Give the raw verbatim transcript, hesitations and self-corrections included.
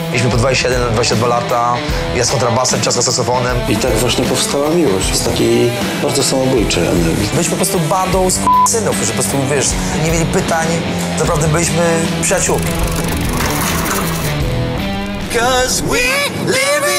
Mieliśmy po dwadzieścia jeden dwadzieścia dwa lata, ja z kontrabasem, czas z saksofonem. I tak właśnie powstała miłość, z takiej bardzo samobójczej energii. Byliśmy po prostu bandą synów, którzy po prostu, wiesz, nie mieli pytań, naprawdę byliśmy przyjaciółmi. 'Cause we live